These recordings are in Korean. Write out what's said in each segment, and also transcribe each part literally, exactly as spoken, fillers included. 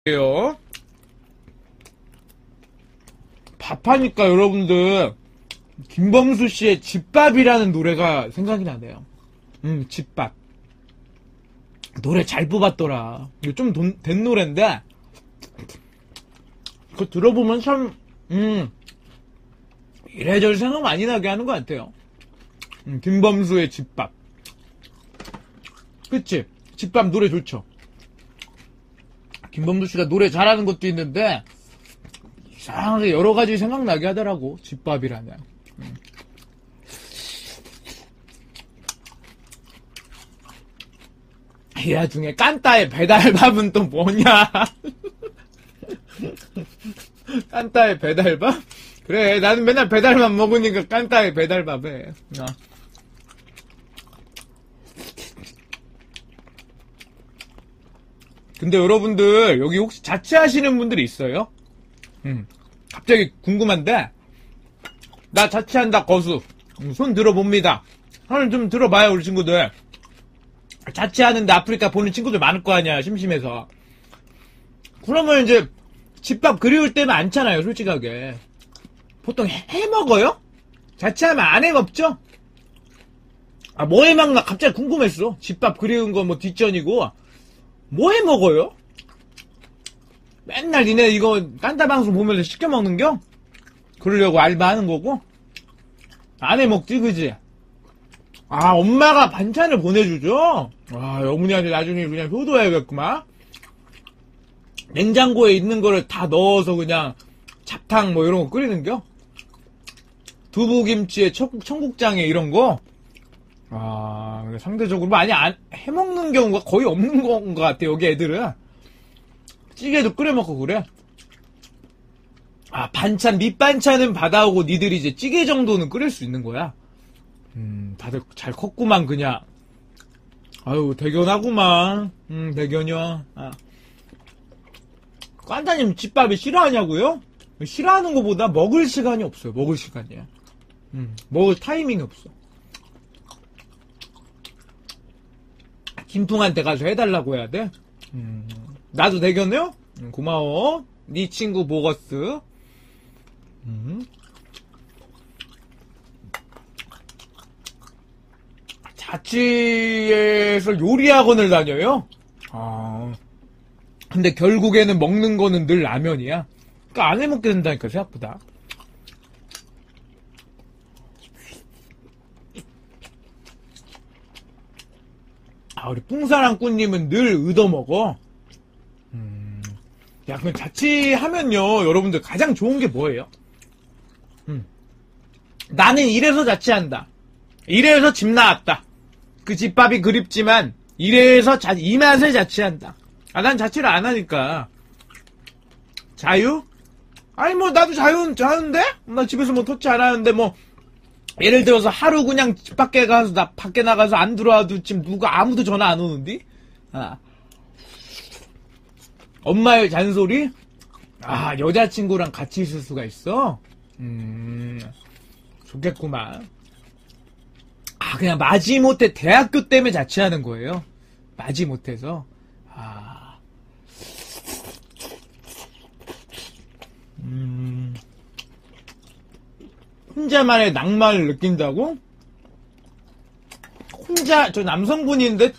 요 밥하니까 여러분들 김범수 씨의 집밥이라는 노래가 생각이 나네요. 음, 집밥. 노래 잘 뽑았더라. 이거 좀 된 노래인데 그거 들어보면 참 음, 이래저래 생각 많이 나게 하는 것 같아요. 음, 김범수의 집밥. 그치? 집밥 노래 좋죠. 김범수 씨가 노래 잘하는 것도 있는데 이상하게 여러 가지 생각나게 하더라고. 집밥이라면. 음. 이 와중에 깐따의 배달밥은 또 뭐냐? 깐따의 배달밥? 그래, 나는 맨날 배달밥 먹으니까 깐따의 배달밥에. 어. 근데 여러분들 여기 혹시 자취하시는 분들이 있어요? 음, 갑자기 궁금한데 나 자취한다 거수. 음, 손 들어봅니다. 손 좀 들어봐요 우리 친구들. 자취하는데 아프리카 보는 친구들 많을 거 아니야 심심해서. 그러면 이제 집밥 그리울 때는 많잖아요 솔직하게. 보통 해, 해 먹어요? 자취하면 안 해 먹죠? 아 뭐 해 먹나 갑자기 궁금했어. 집밥 그리운 거 뭐 뒷전이고 뭐 해 먹어요? 맨날 니네 이거 깐따 방송 보면서 시켜 먹는겨? 그러려고 알바하는 거고? 안 해 먹지 그지? 아 엄마가 반찬을 보내주죠? 와 어머니한테 나중에 그냥 효도해야겠구만. 냉장고에 있는 거를 다 넣어서 그냥 잡탕 뭐 이런 거 끓이는겨? 두부김치에 청국, 청국장에 이런 거? 아 상대적으로 많이 안 해먹는 경우가 거의 없는 것 같아 여기 애들은. 찌개도 끓여 먹고 그래. 아 반찬 밑반찬은 받아오고 니들이 이제 찌개 정도는 끓일 수 있는 거야. 음 다들 잘 컸구만 그냥. 아유 대견하구만. 음 대견이야. 아. 깐따님 집밥이 싫어하냐고요? 싫어하는 것보다 먹을 시간이 없어요. 먹을 시간이야. 음 먹을 타이밍이 없어. 김풍한테 가서 해달라고 해야 돼? 음, 나도 대견해요? 음, 고마워. 네 친구 보거스. 음. 자취에서 요리학원을 다녀요? 아. 근데 결국에는 먹는 거는 늘 라면이야. 그러니까 안 해먹게 된다니까 생각보다. 아, 우리 뿡사랑꾸님은 늘 얻어먹어. 음. 야, 그럼 자취하면요, 여러분들 가장 좋은 게 뭐예요? 음. 나는 이래서 자취한다. 이래서 집 나왔다. 그 집밥이 그립지만, 이래서 자, 이 맛에 자취한다. 아, 난 자취를 안 하니까. 자유? 아니, 뭐, 나도 자유는, 자유인데? 나 집에서 뭐 터치 안 하는데, 뭐, 예를 들어서 하루 그냥 집 밖에 가서 나 밖에 나가서 안 들어와도 지금 누가 아무도 전화 안 오는디? 아. 엄마의 잔소리? 아 여자친구랑 같이 있을 수가 있어? 음 좋겠구만. 아 그냥 마지못해 대학교 때문에 자취하는 거예요? 마지못해서? 아 음... 혼자만의 낭만을 느낀다고? 혼자, 저 남성분인데?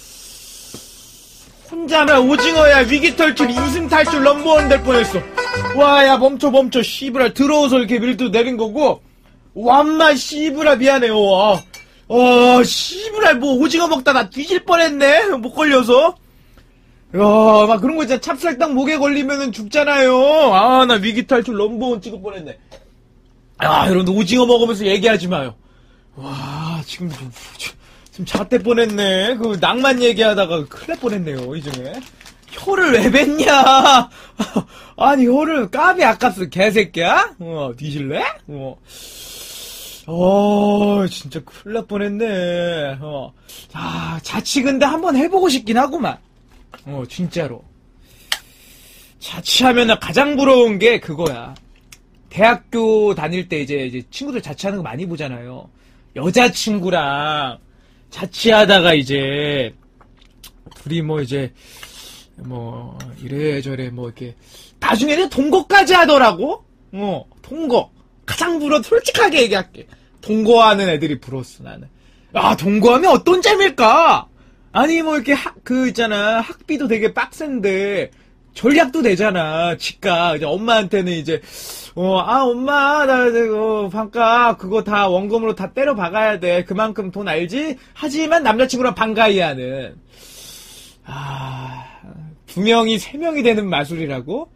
혼자만 오징어야 위기 탈출, 이승 탈출 넘버원 될 뻔했어. 와, 야, 멈춰, 멈춰, 씨부라. 들어오서 이렇게 밀도 내린 거고, 완마, 씨부라, 미안해요. 어, 어 씨부라, 뭐, 오징어 먹다 나 뒤질 뻔했네? 못 걸려서. 야, 막 그런 거 있잖아. 찹쌀당 목에 걸리면은 죽잖아요. 아, 나 위기 탈출 넘버원 찍을 뻔했네. 아, 여러분들 오징어 먹으면서 얘기하지 마요. 와, 지금 좀, 지금 잣대 뻔했네. 그 낭만 얘기하다가 큰일 날 뻔했네요, 이 중에. 혀를 왜 뱉냐? 아니, 혀를 까비 아깝어, 개새끼야? 어, 뒤질래? 어. 어, 진짜 큰일 날 뻔했네. 어. 아, 자취 근데 한번 해보고 싶긴 하구만. 어, 진짜로. 자취하면 가장 부러운 게 그거야. 대학교 다닐 때 이제, 이제 친구들 자취하는 거 많이 보잖아요. 여자친구랑 자취하다가 이제 둘이 뭐 이제 뭐 이래저래 뭐 이렇게 나중에는 동거까지 하더라고. 어, 동거. 가장 부러워. 솔직하게 얘기할게. 동거하는 애들이 부러웠어, 나는. 아, 동거하면 어떤 재미일까? 아니, 뭐, 이렇게, 학, 그, 있잖아. 학비도 되게 빡센데, 전략도 되잖아. 집값. 이제 엄마한테는 이제, 어, 아, 엄마, 나, 어, 반값, 그거 다 원금으로 다 때려 박아야 돼. 그만큼 돈 알지? 하지만 남자친구랑 반가이 하는. 아, 두 명이 세 명이 되는 마술이라고?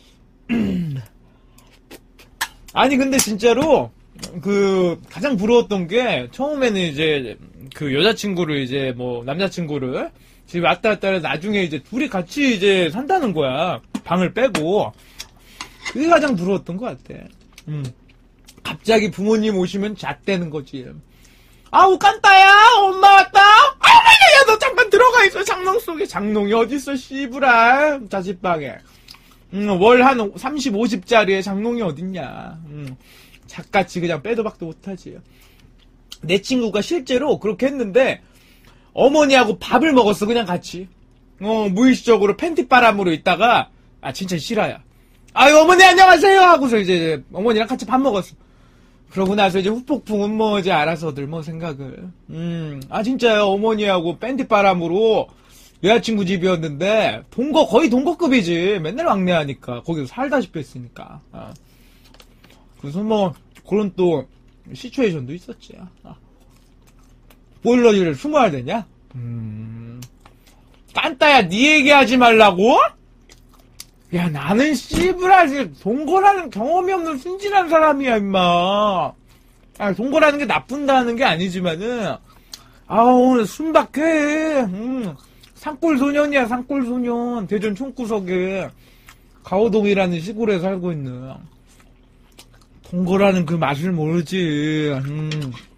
아니, 근데 진짜로, 그, 가장 부러웠던 게, 처음에는 이제, 그 여자친구를 이제, 뭐, 남자친구를, 집에 왔다 갔다 해서 나중에 이제 둘이 같이 이제 산다는 거야. 방을 빼고. 그게 가장 부러웠던 것 같아. 음. 갑자기 부모님 오시면 잣대는 거지. 아우, 깐따야! 엄마 왔다! 아우, 야, 너 잠깐 들어가 있어, 장롱 속에. 장롱이 어딨어, 씨부라. 자취방에. 음, 월 한 삼십, 오십짜리에 장롱이 어딨냐. 음, 작같이 그냥 빼도 박도 못하지. 내 친구가 실제로 그렇게 했는데, 어머니하고 밥을 먹었어, 그냥 같이. 어, 무의식적으로 팬티바람으로 있다가, 아, 진짜 싫어요. 아유, 어머니 안녕하세요! 하고서 이제 어머니랑 같이 밥 먹었어. 그러고 나서 이제 후폭풍은 뭐 이제 알아서들 뭐 생각을. 음, 아, 진짜요. 어머니하고 팬티바람으로 여자친구 집이었는데, 동거, 거의 동거급이지. 맨날 왕래하니까. 거기서 살다시피 했으니까. 아. 그래서 뭐, 그런 또, 시츄에이션도 있었지. 아. 보일러실을 숨어야 되냐? 음. 깐따야, 니 얘기하지 말라고? 야, 나는 씨부라지, 동거라는 경험이 없는 순진한 사람이야, 임마. 아, 동거라는 게 나쁜다는 게 아니지만은, 아우, 순박해. 음. 산골소년이야, 산골소년. 대전 총구석에 가오동이라는 시골에 살고 있는. 동거라는 그 맛을 모르지. 음.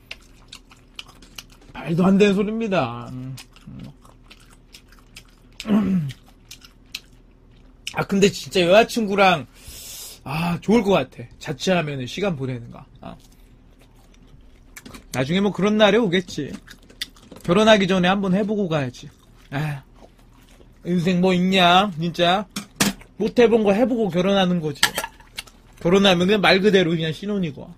말도 안 되는 소리입니다. 음. 음. 아, 근데 진짜 여자친구랑, 아, 좋을 것 같아. 자취하면은 시간 보내는 거. 아. 나중에 뭐 그런 날이 오겠지. 결혼하기 전에 한번 해보고 가야지. 아, 인생 뭐 있냐, 진짜. 못 해본 거 해보고 결혼하는 거지. 결혼하면 그냥 말 그대로 그냥 신혼이고.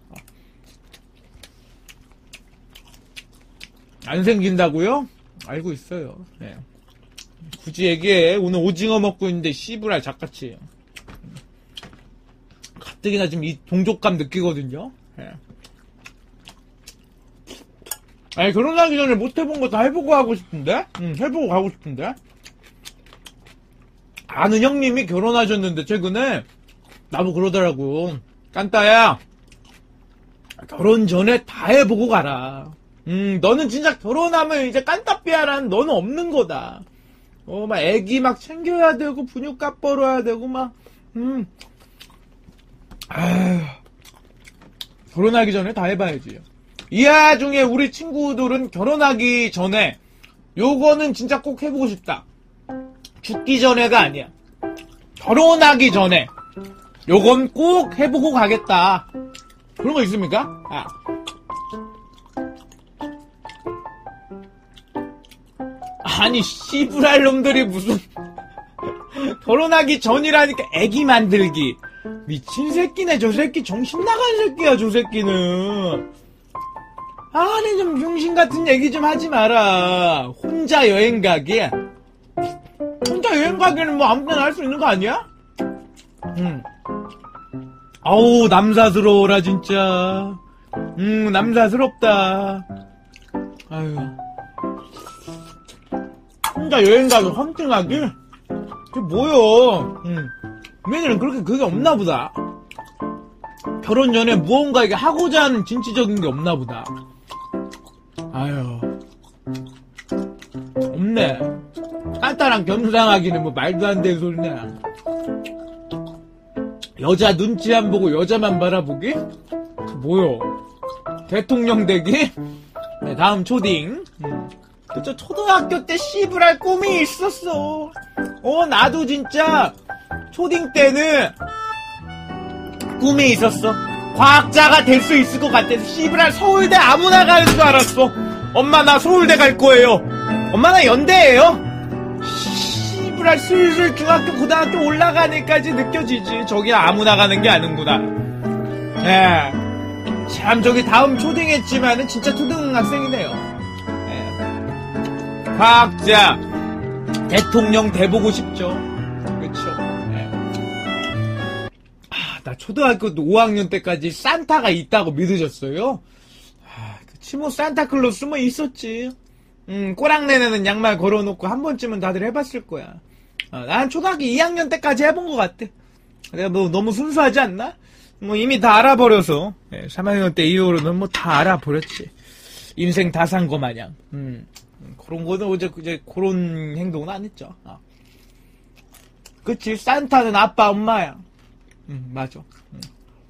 안 생긴다고요? 알고 있어요. 네. 굳이 얘기해. 오늘 오징어 먹고 있는데 씨부랄 작같이. 가뜩이나 지금 이 동족감 느끼거든요. 네. 아니, 결혼하기 전에 못 해본 거 다 해보고 하고 싶은데? 응, 해보고 가고 싶은데? 아는 형님이 결혼하셨는데, 최근에, 나보고 그러더라고. 깐따야, 결혼 전에 다 해보고 가라. 음, 너는 진짜 결혼하면 이제 깐따삐아라는 너는 없는 거다. 어, 막 애기 막 챙겨야 되고, 분유값 벌어야 되고, 막, 음. 아휴. 결혼하기 전에 다 해봐야지. 이 와중에 우리 친구들은 결혼하기 전에 요거는 진짜 꼭 해보고 싶다. 죽기 전에가 아니야. 결혼하기 전에 요건 꼭 해보고 가겠다. 그런 거 있습니까? 아. 아니 씨부랄 놈들이 무슨 결혼하기 전이라니까 애기 만들기. 미친 새끼네. 저 새끼 정신 나간 새끼야. 저 새끼는. 아니 좀 병신 같은 얘기 좀 하지 마라. 혼자 여행 가기. 혼자 여행 가기는 뭐 아무 때나 할 수 있는 거 아니야? 응. 아우 남사스러워라 진짜. 음 남사스럽다. 아유. 혼자 여행 가기 헌팅하기? 그게 뭐여? 응. 얘네는 그렇게 그게 없나 보다. 결혼 전에 무언가 이게 하고자 하는 진취적인 게 없나 보다. 아유. 없네. 깐따랑 겸상하기는 뭐 말도 안 되는 소리냐. 여자 눈치 안 보고 여자만 바라보기? 뭐요? 대통령 되기? 네, 다음 초딩. 음. 그쵸, 초등학교 때 씨부랄 꿈이 있었어. 어, 나도 진짜 초딩 때는 꿈이 있었어. 과학자가 될 수 있을 것 같아서 씨부랄 서울대 아무나 가는 줄 알았어. 엄마 나 서울대 갈 거예요. 엄마 나 연대예요. 씨부랄 슬슬 중학교 고등학교 올라가니까지 느껴지지. 저기 아무나 가는 게 아는구나. 예. 참 저기 다음 초딩했지만은 진짜 초등학생이네요. 예. 과학자 대통령 돼보고 싶죠. 그쵸. 예. 아, 나 초등학교 오 학년 때까지 산타가 있다고 믿으셨어요? 아, 그치 뭐 산타클로스 뭐 있었지. 음, 꼬랑내내는 양말 걸어놓고 한 번쯤은 다들 해봤을 거야. 어, 난 초등학교 이 학년 때까지 해본 것 같아. 내가 뭐 너무 순수하지 않나? 뭐 이미 다 알아버려서. 예, 삼 학년 때 이후로는 뭐 다 알아버렸지. 인생 다 산 거 마냥. 음, 그런 거는 이제, 이제 그런 행동은 안 했죠. 어. 그치, 산타는 아빠, 엄마야. 음, 맞아. 음.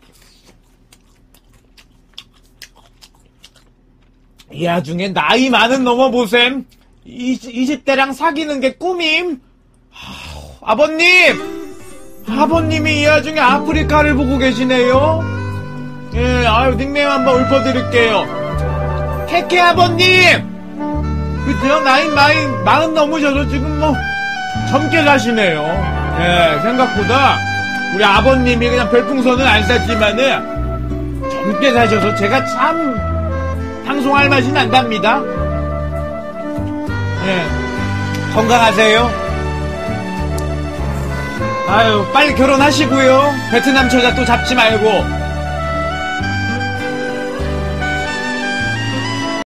이 와중에 나이 많은 넘어보셈. 이십 대랑 사귀는 게 꿈임. 하, 아버님! 아버님이 이 와중에 아프리카를 보고 계시네요. 예, 아유, 닉네임 한번 읊어드릴게요. 케케 아버님! 그죠? 나이 많이, 마흔 넘으셔서 지금 뭐, 젊게 가시네요. 예, 생각보다, 우리 아버님이 그냥 별풍선은 안 쐈지만은, 젊게 사셔서 제가 참, 방송할 맛이 난답니다. 예, 건강하세요. 아유, 빨리 결혼하시고요. 베트남 처자 또 잡지 말고.